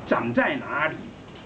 长在哪里？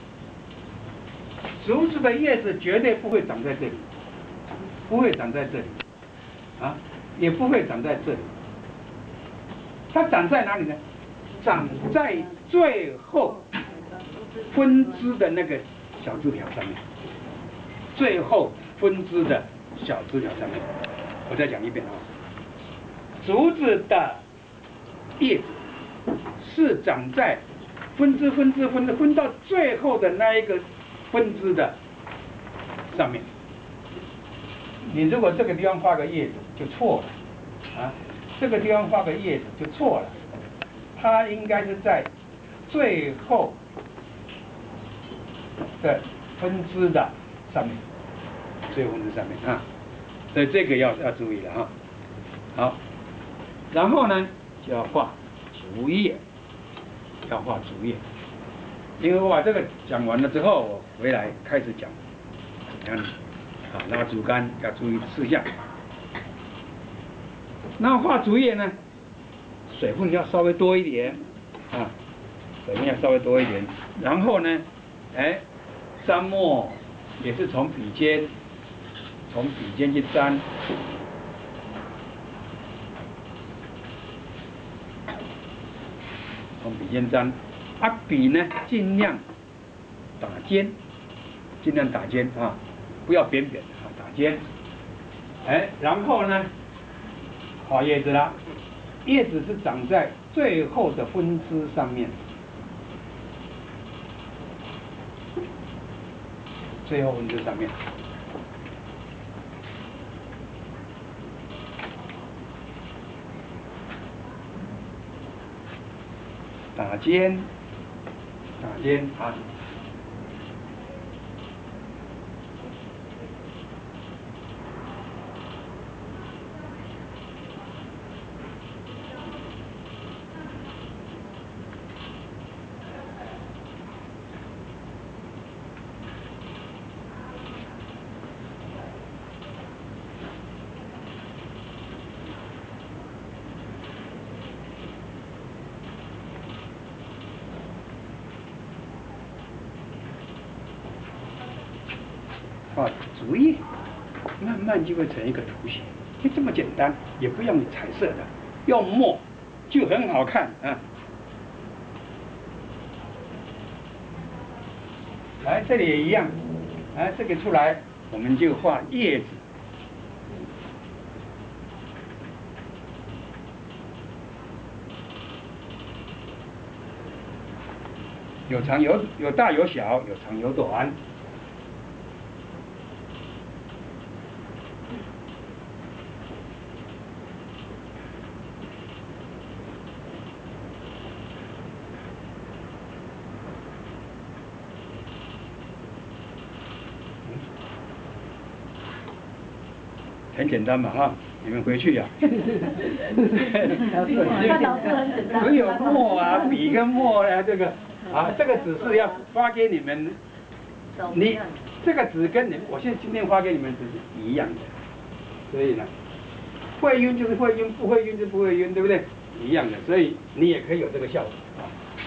竹子的叶子绝对不会长在这里，不会长在这里，啊，也不会长在这里。它长在哪里呢？长在最后分支的那个小枝条上面，最后分支的小枝条上面。我再讲一遍啊，竹子的叶子是长在分到最后的那一个分支的上面。你如果这个地方画个叶子就错了啊，这个地方画个叶子就错了，它应该是在最后的分支的上面，最后分支上面啊，所以这个要注意了啊。好，然后呢就要画竹叶，要画竹叶。因为我把这个讲完了之后，我回来开始讲怎么样啊拉竹竿要注意的事项。那画竹叶呢，水分要稍微多一点啊，水分要稍微多一点。然后呢，蘸墨也是从笔尖去沾。从笔尖沾，笔呢尽量打尖，啊，不要扁扁的啊，打尖。然后呢，画叶子啦，叶子是长在最后的分支上面，最后分支上面。打尖啊。画竹叶，慢慢就会成一个图形，就这么简单，也不用彩色的，用墨就很好看啊。来，这里也一样，这个出来我们就画叶子。有长有大有小，有长有短。很简单嘛哈，你们回去呀。 老师很简单。 只有墨啊，笔跟墨啊，这个只是要发给你们，你这个纸跟我今天发给你们纸是一样的，所以呢，会晕就是会晕，不会晕就不会晕，对不对？一样的，所以你也可以有这个效果啊。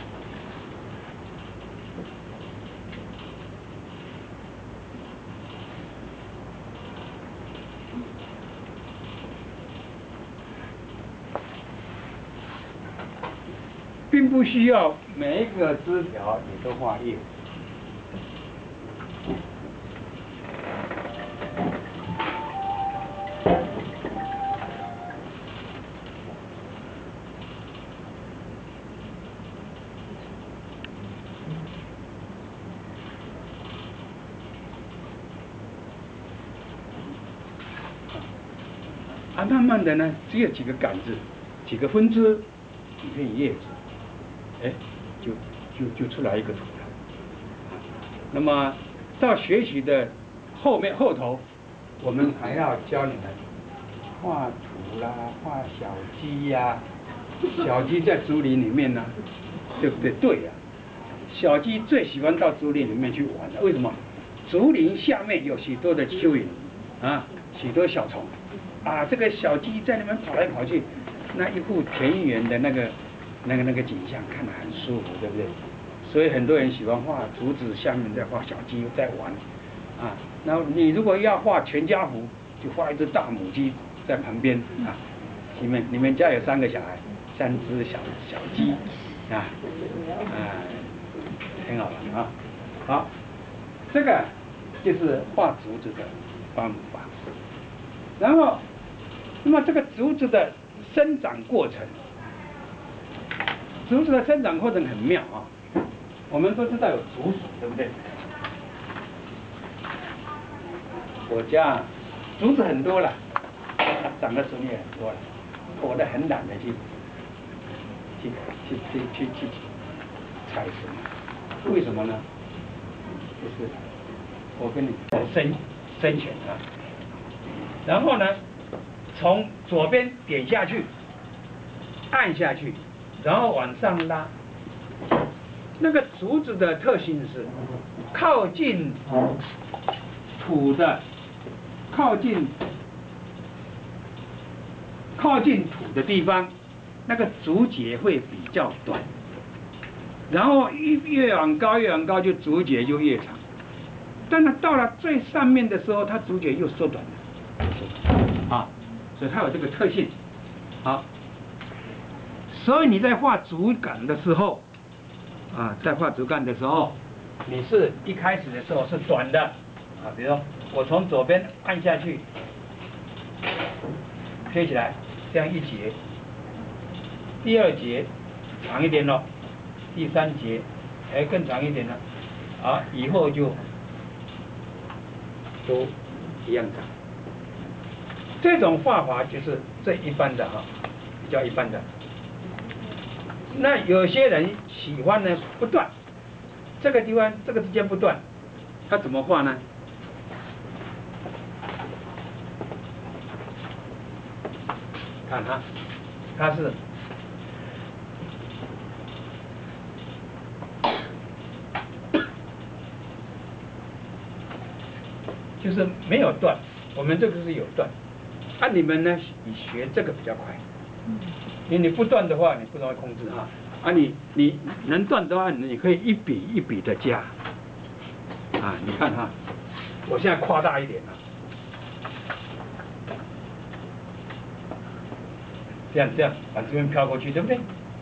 并不需要每一个枝条你都画叶。慢慢的呢，只有几个杆子，几个分支，几片叶子。就出来一个图了。那么到学习的后头，我们还要教你们画图啦，画小鸡呀。小鸡在竹林里面呢，对不对？对呀，小鸡最喜欢到竹林里面去玩了。为什么？竹林下面有许多的蚯蚓啊，许多小虫啊，这个小鸡在那边跑来跑去，那一幅田园的那个景象看得很舒服，对不对？ 所以很多人喜欢画竹子下面再画小鸡在玩，啊，然后你如果要画全家福，就画一只大母鸡在旁边啊。你们家有3个小孩，3只小鸡，啊，很好玩啊。好，这个就是画竹子的方法。然后，那么这个竹子的生长过程，竹子的生长过程很妙啊。我们都知道有竹笋，对不对？我家竹子很多了，长的笋也很多了，我都很懒得去采笋。为什么呢？就是我跟你深浅啊。然后呢，从左边点下去，按下去，然后往上拉。那个竹子的特性是靠近土的地方，那个竹节会比较短，然后越往高就竹节就越长，但是到了最上面的时候，它竹节又缩短了，啊，所以它有这个特性，好，所以你在画竹竿的时候。在画竹竿的时候，你是一开始的时候是短的，比如说我从左边按下去，推起来，这样1节，第2节长一点了，第3节更长一点了，以后就都一样长。这种画法就是最一般的比较一般的。那有些人喜欢呢不断，这个地方这个之间不断，他怎么画呢？看它是就是没有断，我们这个是有断。你们呢，你学这个比较快。你不断的话，你不容易控制你能断的话，你可以一笔一笔的加。你看我现在夸大一点这样把这边飘过去，对不对？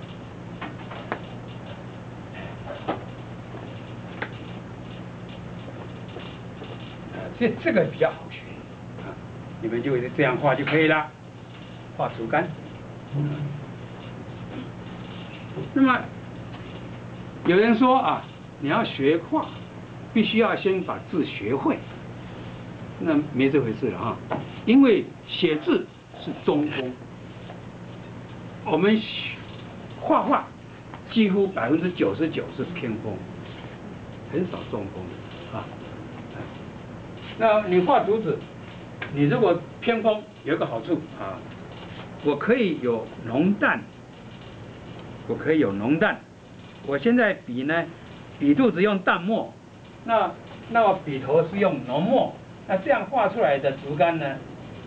这个比较好学你们就这样画就可以了，画竹竿。那么有人说你要学画，必须要先把字学会。那没这回事了因为写字是中锋，我们画画几乎99%是偏锋，很少中锋的那你画竹子，你如果偏锋有一个好处我可以有浓淡，我现在笔肚子用淡墨，那我笔头是用浓墨，那这样画出来的竹竿呢，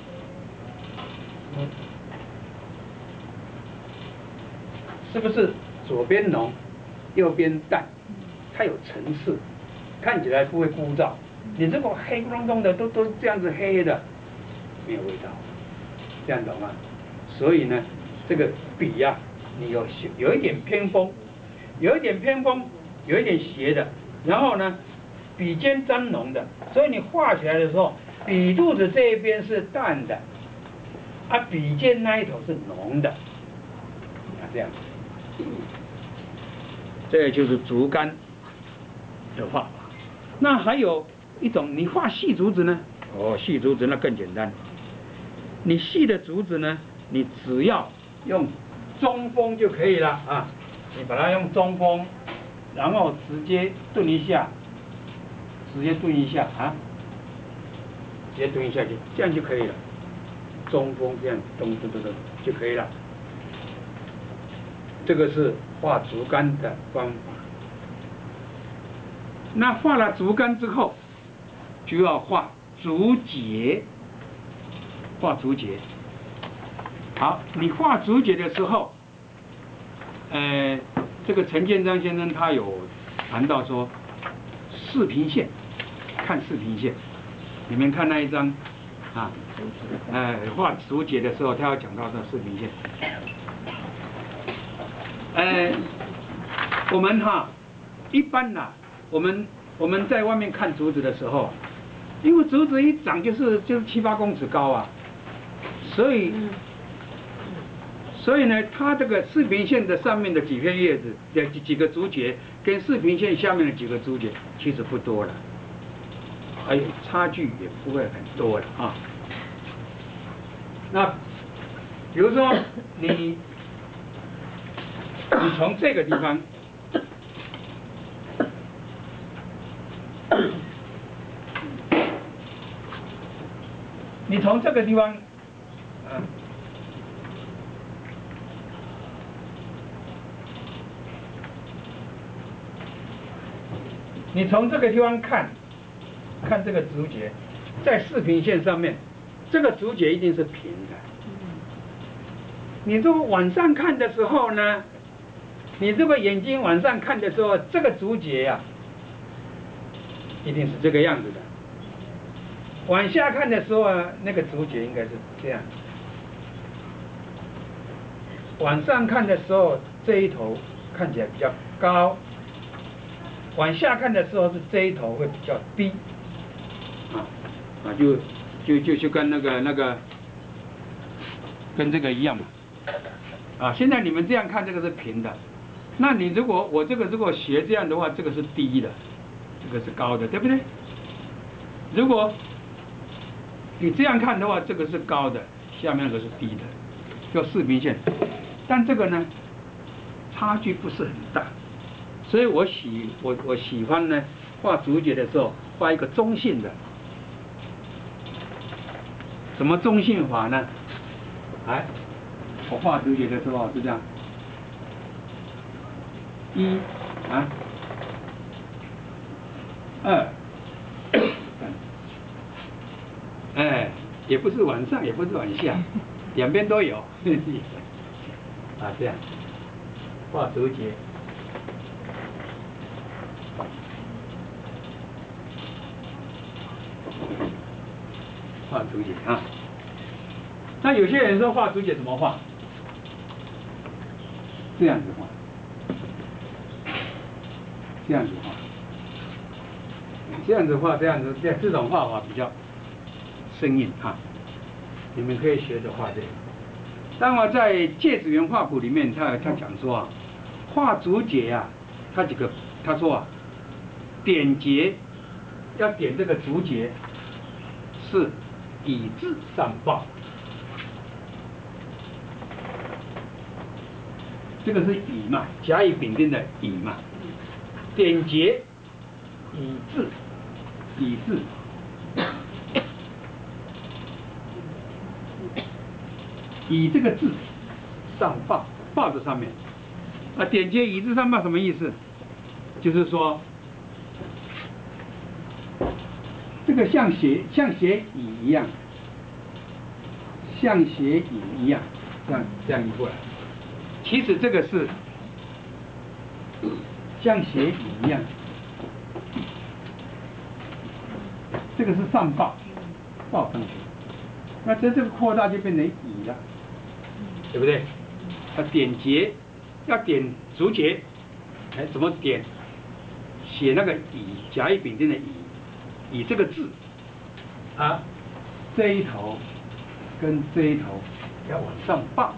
是不是左边浓，右边淡？它有层次，看起来不会枯燥。你如果黑咕隆咚的都这样子黑的，没有味道，这样懂吗？所以呢，这个笔你有一点偏锋，有一点斜的，然后呢，笔尖沾浓的，所以你画起来的时候，笔肚子这一边是淡的，笔尖那一头是浓的，这样，这就是竹竿的画法。那还有一种，你画细竹子呢？细竹子那更简单，你细的竹子呢？你只要用中锋就可以了你把它用中锋，然后直接顿一下去，这样就可以了。中锋这样咚就可以了。这个是画竹竿的方法。那画了竹竿之后，就要画竹节。好，你画竹节的时候，这个陈建章先生他有谈到说四平线，看四平线。你们看那一张啊，画竹节的时候，他要讲到这四平线。我们一般我们在外面看竹子的时候，因为竹子一长就是7、8公尺高啊，所以呢，它这个四平线的上面的几片叶子几个竹节，跟四平线下面的几个竹节其实不多了，差距也不会很多了啊。那比如说你从这个地方，你从这个地方，你从这个地方看这个竹节，在四平线上面，这个竹节一定是平的。你如果晚上看的时候呢，你这个眼睛晚上看的时候，这个竹节一定是这个样子的。往下看的时候那个竹节应该是这样。晚上看的时候，这一头看起来比较高；往下看的时候是这一头会比较低。就跟那个跟这个一样嘛。现在你们这样看，这个是平的。那你我这个如果斜这样的话，这个是低的，这个是高的，对不对？如果你这样看的话，这个是高的，下面那个是低的，叫四平线。但这个呢，差距不是很大，所以我喜欢呢画竹节的时候画一个中性的。怎么中性法呢？我画竹节的时候是这样，1、2、3，也不是往上，也不是往下，两边都有。这样画竹节。画竹节那有些人说画竹节怎么画？这样子画，这样子画，这种画法比较生硬你们可以学着画这个。但我在《芥子园画谱》里面，他讲说画竹节他说点节要点这个竹节是以字上报。这个是乙嘛，甲乙丙丁的乙嘛，点节以字，以这个字上报，报在上面。点节以字上报什么意思？就是说，这个像写乙一样，像写乙一样，这样移过来。其实这个是像写乙一样，这个是上报，报上去。那这个扩大就变成乙了，对不对？点节要点竹节，怎么点？写那个乙，甲乙丙丁的乙，乙这个字这一头跟这一头要往上报。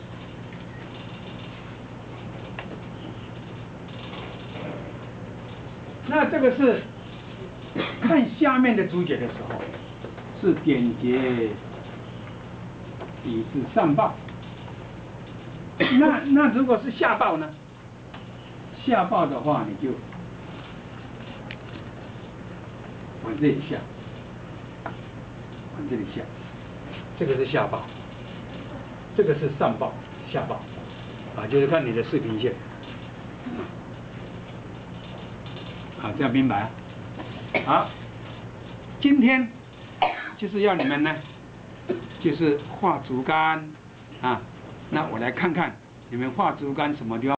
那这个是看下面的竹节的时候，是点节以字上报。那如果是下报呢？下报的话，你就往这里下，往这里下，这个是下报，这个是上报、下报，就是看你的四平线。这样明白好，今天就是要你们呢，就是画竹竿那我来看看你们画竹竿什么地方。